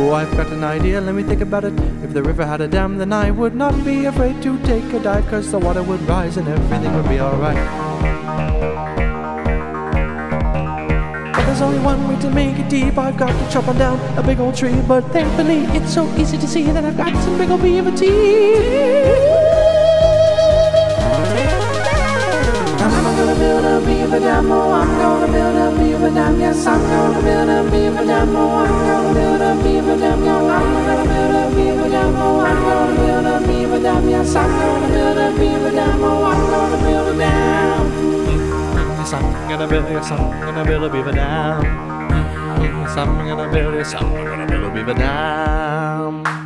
Oh, I've got an idea, let me think about it. If the river had a dam, then I would not be afraid to take a dive, 'cause the water would rise and everything would be alright. But there's only one way to make it deep. I've got to chop on down a big old tree, but thankfully it's so easy to see that I've got some big old beaver teeth. I'm gonna build a beaver dam, oh, I'm gonna build a beaver dam, yes, I'm gonna build a beaver dam, oh, I'm gonna build a beaver dam, yo, I'm gonna build a beaver dam, oh, I'm gonna build a beaver dam, yes, I'm gonna build a beaver dam, oh, I'm gonna build a dam. Yes, I'm gonna build a beaver dam. Yes, I'm gonna build a beaver dam.